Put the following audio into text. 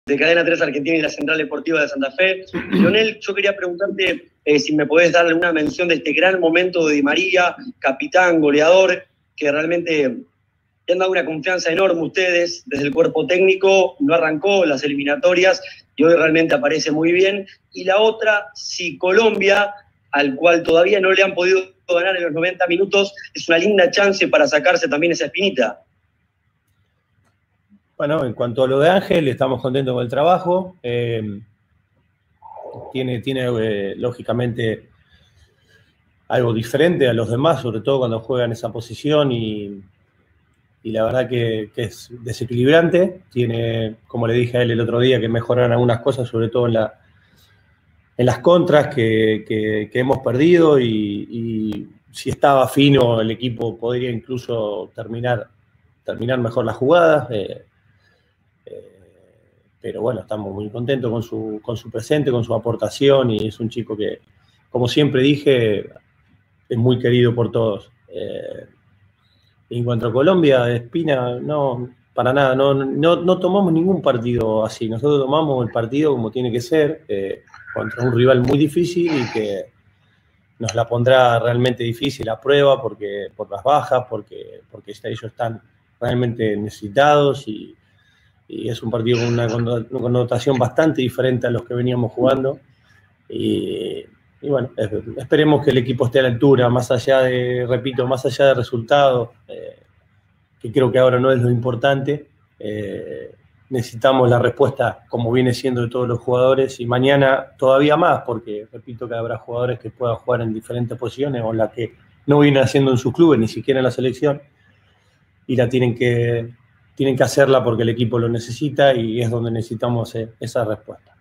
de Cadena 3 Argentina y la Central Deportiva de Santa Fe. Lionel, yo quería preguntarte si me podés darle una mención de este gran momento de Di María, capitán, goleador, que realmente te han dado una confianza enorme ustedes desde el cuerpo técnico, no arrancó las eliminatorias y hoy realmente aparece muy bien. Y la otra, si Colombia, al cual todavía no le han podido ganar en los 90 minutos, es una linda chance para sacarse también esa espinita. Bueno, en cuanto a lo de Ángel, estamos contentos con el trabajo. Tiene lógicamente algo diferente a los demás, sobre todo cuando juega en esa posición y la verdad que es desequilibrante. Tiene, como le dije a él el otro día, que mejorar algunas cosas, sobre todo en las contras que hemos perdido y si estaba fino el equipo podría incluso terminar mejor las jugadas. Pero bueno, estamos muy contentos con su presente, con su aportación y es un chico que, como siempre dije, es muy querido por todos. En cuanto a Colombia, Espina, no, para nada, no tomamos ningún partido así. Nosotros tomamos el partido como tiene que ser, contra un rival muy difícil y que nos la pondrá realmente difícil a prueba por las bajas, porque ellos están realmente necesitados y es un partido con una connotación bastante diferente a los que veníamos jugando. Y bueno, esperemos que el equipo esté a la altura, más allá de resultados, que creo que ahora no es lo importante. Necesitamos la respuesta, como viene siendo de todos los jugadores, y mañana todavía más, porque repito que habrá jugadores que puedan jugar en diferentes posiciones o la que no vienen haciendo en sus clubes, ni siquiera en la selección, y la tienen que hacerla porque el equipo lo necesita y es donde necesitamos esa respuesta.